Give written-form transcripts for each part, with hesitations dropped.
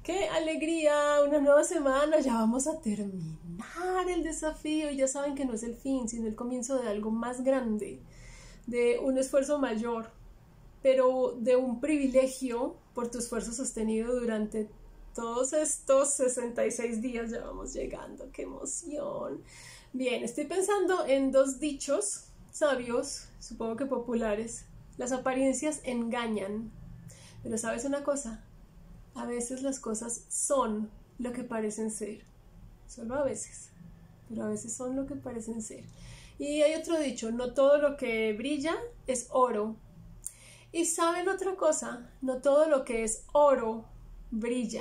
¡Qué alegría! Una nueva semana, ya vamos a terminar el desafío y ya saben que no es el fin, sino el comienzo de algo más grande, de un esfuerzo mayor, pero de un privilegio por tu esfuerzo sostenido durante todos estos 66 días. Ya vamos llegando, ¡qué emoción! Bien, estoy pensando en dos dichos sabios, supongo que populares. Las apariencias engañan, pero ¿sabes una cosa? A veces las cosas son lo que parecen ser, solo a veces, pero a veces son lo que parecen ser. Y hay otro dicho, no todo lo que brilla es oro. Y ¿saben otra cosa? No todo lo que es oro brilla.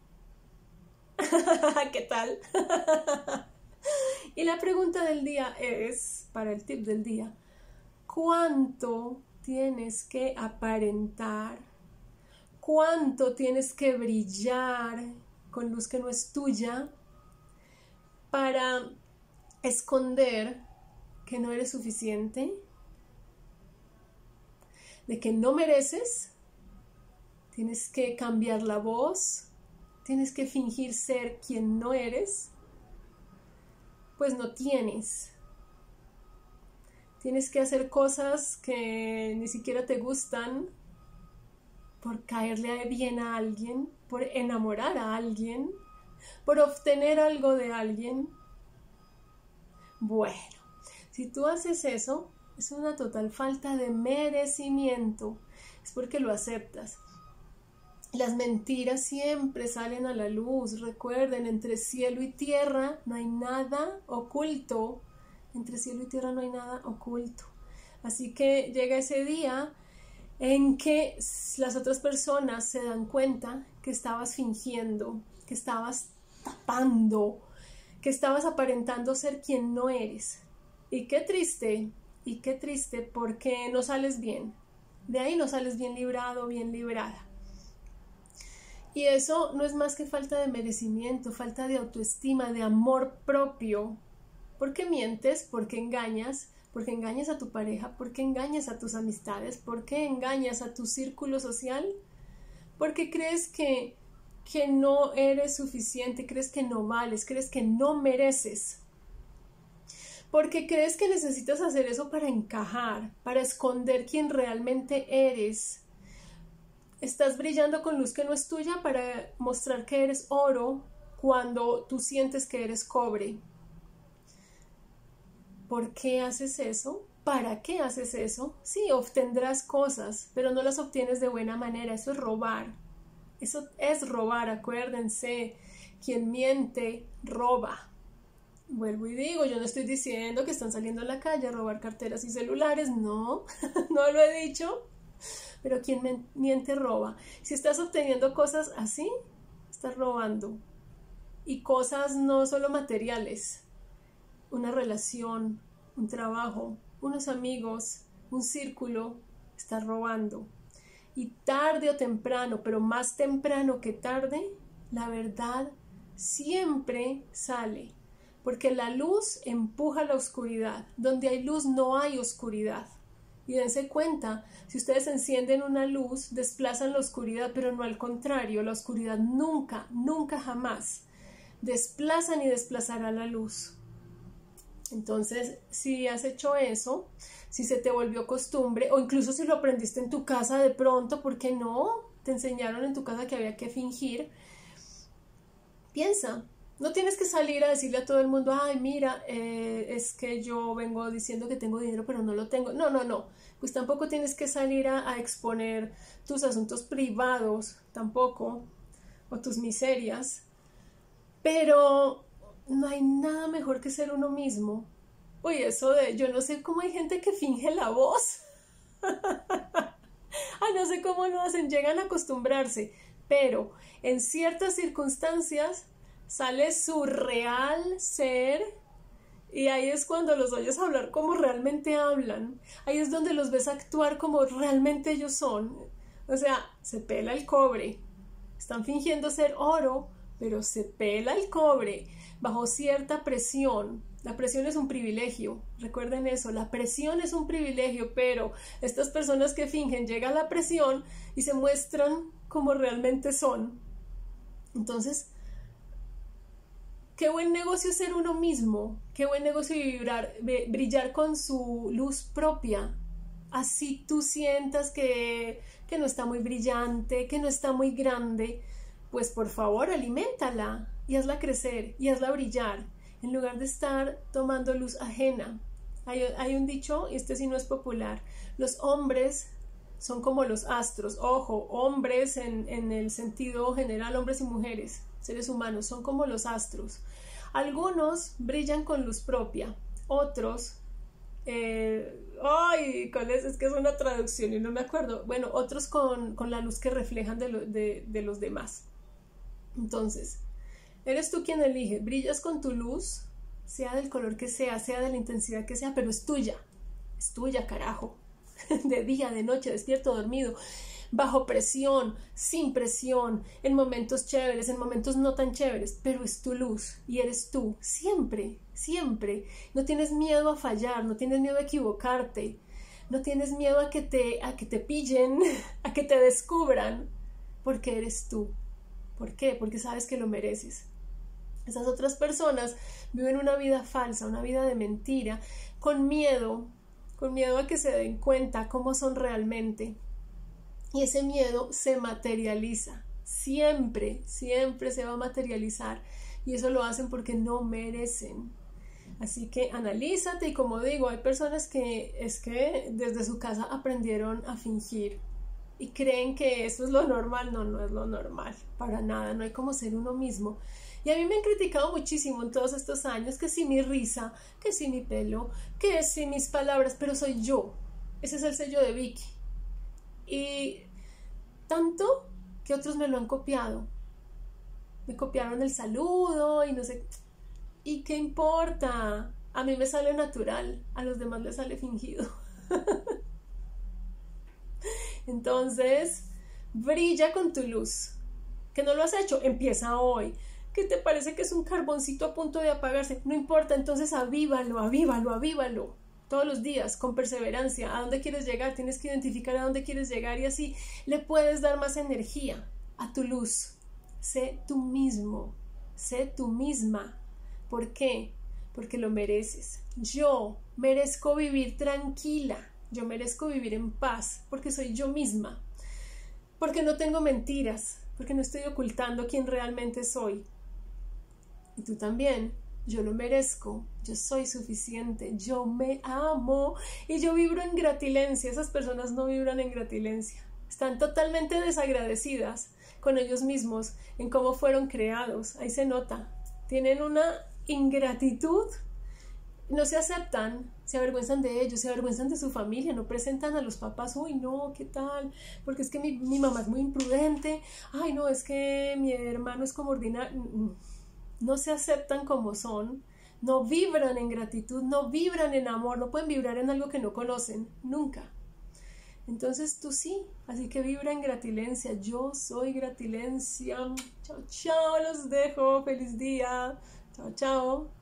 ¿Qué tal? Y la pregunta del día es, para el tip del día, ¿cuánto tienes que aparentar? ¿Cuánto tienes que brillar con luz que no es tuya para esconder que no eres suficiente? ¿De que no mereces? ¿Tienes que cambiar la voz? ¿Tienes que fingir ser quien no eres? Pues no tienes. Tienes que hacer cosas que ni siquiera te gustan por caerle bien a alguien, por enamorar a alguien, por obtener algo de alguien. Bueno, si tú haces eso, es una total falta de merecimiento. Es porque lo aceptas. Las mentiras siempre salen a la luz. Recuerden, entre cielo y tierra no hay nada oculto. Entre cielo y tierra no hay nada oculto. Así que llega ese día en que las otras personas se dan cuenta que estabas fingiendo, que estabas tapando, que estabas aparentando ser quien no eres. Y qué triste porque no sales bien. De ahí no sales bien librado, bien librada. Y eso no es más que falta de merecimiento, falta de autoestima, de amor propio. ¿Por qué mientes? ¿Por qué engañas? ¿Por qué engañas a tu pareja? ¿Por qué engañas a tus amistades? ¿Por qué engañas a tu círculo social? Porque crees que no eres suficiente, crees que no vales, crees que no mereces. Porque crees que necesitas hacer eso para encajar, para esconder quién realmente eres. Estás brillando con luz que no es tuya para mostrar que eres oro cuando tú sientes que eres cobre. ¿Por qué haces eso? ¿Para qué haces eso? Sí, obtendrás cosas, pero no las obtienes de buena manera. Eso es robar. Eso es robar, acuérdense. Quien miente, roba. Vuelvo y digo, yo no estoy diciendo que están saliendo a la calle a robar carteras y celulares. No, no lo he dicho. Pero quien miente, roba. Si estás obteniendo cosas así, estás robando. Y cosas no solo materiales. Una relación, un trabajo, unos amigos, un círculo, estás robando. Y tarde o temprano, pero más temprano que tarde, la verdad siempre sale. Porque la luz empuja la oscuridad. Donde hay luz no hay oscuridad. Y dense cuenta, si ustedes encienden una luz, desplazan la oscuridad, pero no al contrario. La oscuridad nunca, nunca jamás desplazan y desplazará la luz. Entonces, si has hecho eso, si se te volvió costumbre, o incluso si lo aprendiste en tu casa de pronto, ¿por qué no? Te enseñaron en tu casa que había que fingir. Piensa, no tienes que salir a decirle a todo el mundo, ay, mira, es que yo vengo diciendo que tengo dinero, pero no lo tengo. No. Pues tampoco tienes que salir a exponer tus asuntos privados, tampoco, o tus miserias. Pero no hay nada mejor que ser uno mismo. Uy, eso de, yo no sé cómo hay gente que finge la voz. Ay, no sé cómo lo hacen, llegan a acostumbrarse. Pero en ciertas circunstancias sale su real ser y ahí es cuando los oyes hablar como realmente hablan. Ahí es donde los ves actuar como realmente ellos son. O sea, se pela el cobre. Están fingiendo ser oro, pero se pela el cobre bajo cierta presión. La presión es un privilegio, recuerden eso, la presión es un privilegio, pero estas personas que fingen, llega la presión y se muestran como realmente son. Entonces, qué buen negocio ser uno mismo, qué buen negocio brillar con su luz propia. Así tú sientas que no está muy brillante, que no está muy grande, pues por favor aliméntala y hazla crecer y hazla brillar, en lugar de estar tomando luz ajena. Hay un dicho, y este sí no es popular: los hombres son como los astros. Ojo, hombres en el sentido general, hombres y mujeres, seres humanos, son como los astros. Algunos brillan con luz propia, otros ¿cuál es? Es que es una traducción y no me acuerdo. Bueno, otros con la luz que reflejan de los demás. Entonces, eres tú quien elige. Brillas con tu luz, sea del color que sea de la intensidad que sea, pero es tuya, carajo. De día, de noche, despierto, dormido, bajo presión, sin presión, en momentos chéveres, en momentos no tan chéveres, pero es tu luz y eres tú, siempre, siempre. No tienes miedo a fallar, no tienes miedo a equivocarte, no tienes miedo a que te pillen, a que te descubran, porque eres tú. ¿Por qué? Porque sabes que lo mereces. Esas otras personas viven una vida falsa, una vida de mentira, con miedo a que se den cuenta cómo son realmente. Y ese miedo se materializa, siempre, siempre se va a materializar, y eso lo hacen porque no merecen. Así que analízate, y como digo, hay personas que desde su casa aprendieron a fingir y creen que eso es lo normal. No, no es lo normal, para nada, no hay como ser uno mismo. Y a mí me han criticado muchísimo en todos estos años, que si mi risa, que si mi pelo, que si mis palabras, pero soy yo. Ese es el sello de Vicky. Y tanto que otros me lo han copiado. Me copiaron el saludo y no sé. ¿Y qué importa? A mí me sale natural, a los demás les sale fingido. Entonces, brilla con tu luz. ¿Que no lo has hecho? Empieza hoy. ¿Qué te parece que es un carboncito a punto de apagarse? No importa, entonces avívalo, avívalo, avívalo. Todos los días, con perseverancia. ¿A dónde quieres llegar? Tienes que identificar a dónde quieres llegar, y así le puedes dar más energía a tu luz. Sé tú mismo, sé tú misma. ¿Por qué? Porque lo mereces. Yo merezco vivir tranquila, yo merezco vivir en paz, porque soy yo misma, porque no tengo mentiras, porque no estoy ocultando quién realmente soy. Y tú también. Yo lo merezco, yo soy suficiente, yo me amo y yo vibro en gratilencia. Esas personas no vibran en gratilencia, están totalmente desagradecidas con ellos mismos, en cómo fueron creados. Ahí se nota, tienen una ingratitud, no se aceptan, se avergüenzan de ellos, se avergüenzan de su familia, no presentan a los papás. Uy, no, ¿qué tal? Porque es que mi mamá es muy imprudente. Ay, no, es que mi hermano es como ordinario. No se aceptan como son, no vibran en gratitud, no vibran en amor, no pueden vibrar en algo que no conocen, nunca. Entonces tú sí, así que vibra en gratilencia. Yo soy gratilencia. Chao, chao, los dejo, feliz día. Chao, chao.